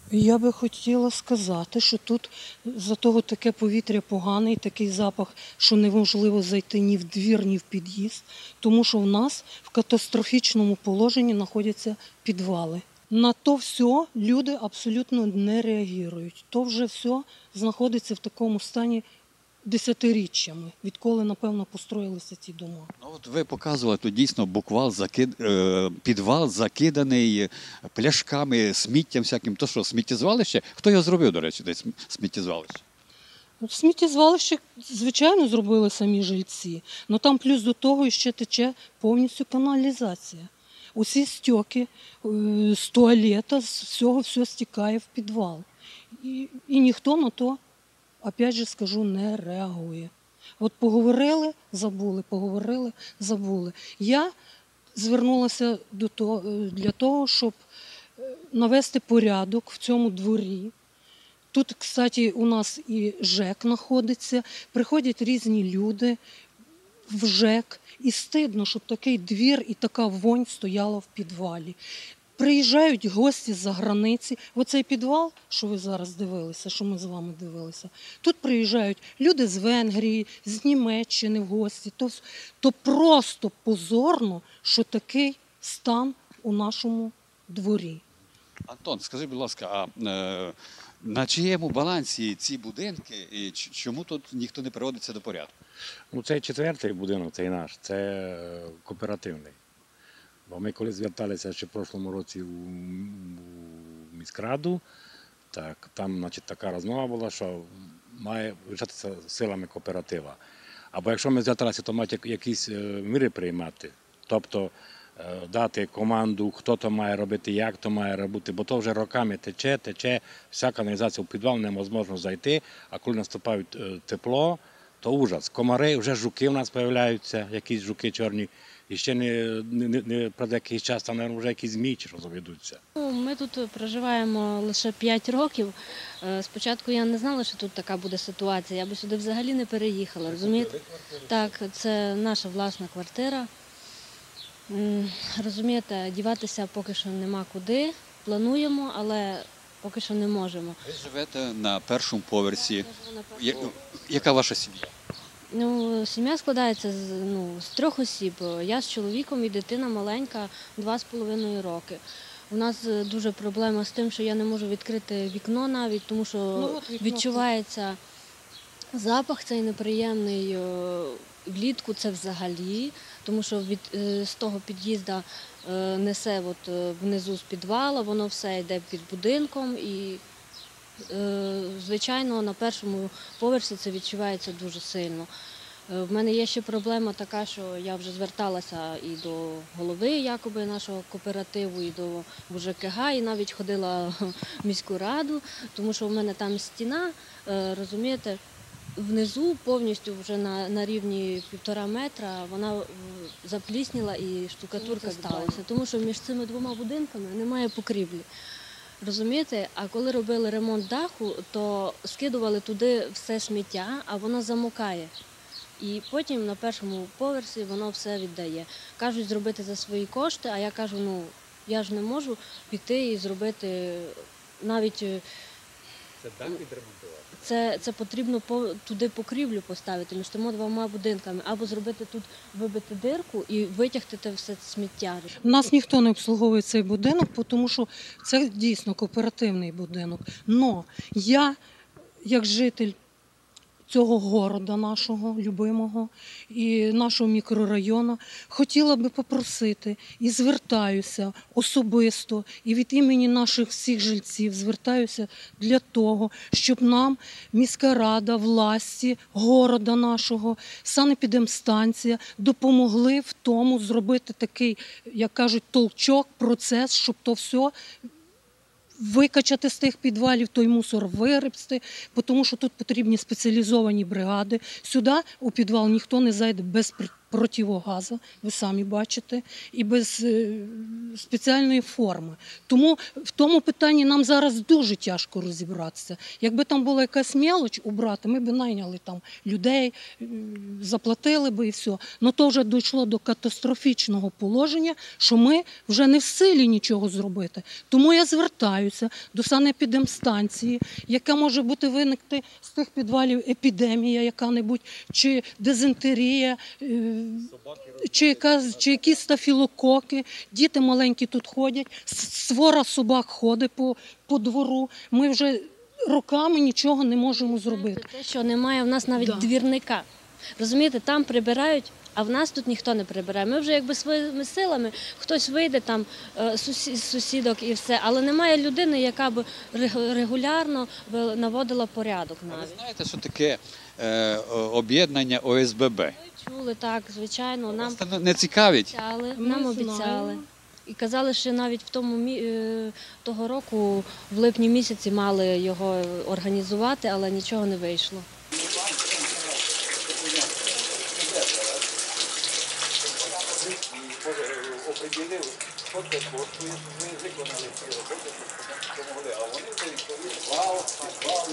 Я би хотіла сказати, що тут за того таке повітря погане і такий запах, що неможливо зайти ні в двір, ні в під'їзд, тому що в нас в катастрофічному положенні знаходяться підвали. На то все люди абсолютно не реагують. То вже все знаходиться в такому стані десятиріччями, відколи, напевно, построїлися ці дома. Ну, от ви показували, тут дійсно підвал закиданий пляшками, сміттям всяким. То що, сміттєзвалище? Хто його зробив, до речі, десь сміттєзвалище? Сміттєзвалище, звичайно, зробили самі жильці, але там плюс до того ще тече повністю каналізація. Усі стьоки з туалета, з всього все стікає в підвал. І ніхто на то, опять же скажу, не реагує. От поговорили, забули, поговорили, забули. Я звернулася для того, щоб навести порядок в цьому дворі. Тут, кстати, у нас і ЖЕК знаходиться, приходять різні люди в ЖЕК. І стидно, щоб такий двір і така вонь стояла в підвалі. Приїжджають гості з-за границі. Оцей підвал, що ви зараз дивилися, що ми з вами дивилися, тут приїжджають люди з Венгрії, з Німеччини в гості. То просто позорно, що такий стан у нашому дворі. Антон, скажи, будь ласка, а на чиєму балансі ці будинки і чому тут ніхто не приводиться до порядку? Ну, цей четвертий будинок, цей наш, це кооперативний. Бо ми коли зверталися ще в прошлому році у міськраду, так, там, значить, така розмова була, що має вирішатися силами кооператива. Або якщо ми зверталися, то мають якісь міри приймати, тобто дати команду, хто то має робити, як то має робити, бо то вже роками тече, вся каналізація в підвал неможливо зайти, а коли наступає тепло, то ужас. Комари, вже жуки в нас з'являються, якісь жуки чорні, і ще не пройде якийсь час, там, мабуть, вже якісь змії чи що заведуться. Ми тут проживаємо лише 5 років. Спочатку я не знала, що тут така буде ситуація, я би сюди взагалі не переїхала, розумієте? Так, це наша власна квартира. Розумієте, діватися поки що нема куди, плануємо, але поки що не можемо. Ви живете на першому поверсі. Яка ваша сім'я? Ну, сім'я складається з 3 осіб. Я з чоловіком і дитина маленька, 2,5 роки. У нас дуже проблема з тим, що я не можу відкрити вікно навіть, тому що відчувається запах цей неприємний, влітку це взагалі, тому що з того під'їзду несе внизу з підвала, воно все йде під будинком і, звичайно, на першому поверсі це відчувається дуже сильно. В мене є ще проблема така, що я вже зверталася і до голови якоби нашого кооперативу, і до ЖКГ, і навіть ходила в міську раду, тому що в мене там стіна, розумієте, внизу повністю вже на рівні 1,5 метра вона заплісніла і штукатурка сталася, тому що між цими 2 будинками немає покрівлі. Розумієте, а коли робили ремонт даху, то скидували туди все сміття, а воно замокає. І потім на першому поверсі воно все віддає. Кажуть, зробити за свої кошти, а я кажу, ну, я ж не можу піти і зробити навіть... Це дах відремонтувати? Це потрібно туди покрівлю поставити між тими 2 будинками, або зробити тут, вибити дирку і витягти те все сміття. У нас ніхто не обслуговує цей будинок, тому що це дійсно кооперативний будинок. Но я, як житель цього города нашого, любимого, і нашого мікрорайону, хотіла би попросити і звертаюся особисто, і від імені наших всіх жильців звертаюся для того, щоб нам міська рада, власті города нашого, санепідемстанція допомогли в тому зробити такий, як кажуть, толчок, процес, щоб то все викачати з тих підвалів, той мусор вигребсти, тому що тут потрібні спеціалізовані бригади. Сюди у підвал ніхто не зайде противогазу, ви самі бачите, і без спеціальної форми. Тому в тому питанні нам зараз дуже тяжко розібратися. Якби там була якась мелоч убрати, ми б найняли там людей, заплатили би і все. Но то вже дійшло до катастрофічного положення, що ми вже не в силі нічого зробити. Тому я звертаюся до санепідемстанції, яка може бути виникти з тих підвалів епідемія яка-небудь, чи дизентерія, чи якісь стафілококи. Діти маленькі тут ходять, свора собак ходить по двору. Ми вже роками нічого не можемо зробити. Те, що немає в нас навіть двірника. Розумієте, там прибирають, а в нас тут ніхто не прибирає. Ми вже якби своїми силами, хтось вийде там з сусідок і все, але немає людини, яка б регулярно наводила порядок А ви навіть. знаєте, що таке об'єднання ОСББ? Чули, так, звичайно, нам Вас не цікавить? обіцяли, Ми нам обіцяли. знаємо. І казали, що навіть в того року, в липні місяці, мали його організувати, але нічого не вийшло. Оприділили, що це коштує, ми виконали ці роботи, що допомогли. А вони відповіли, вау,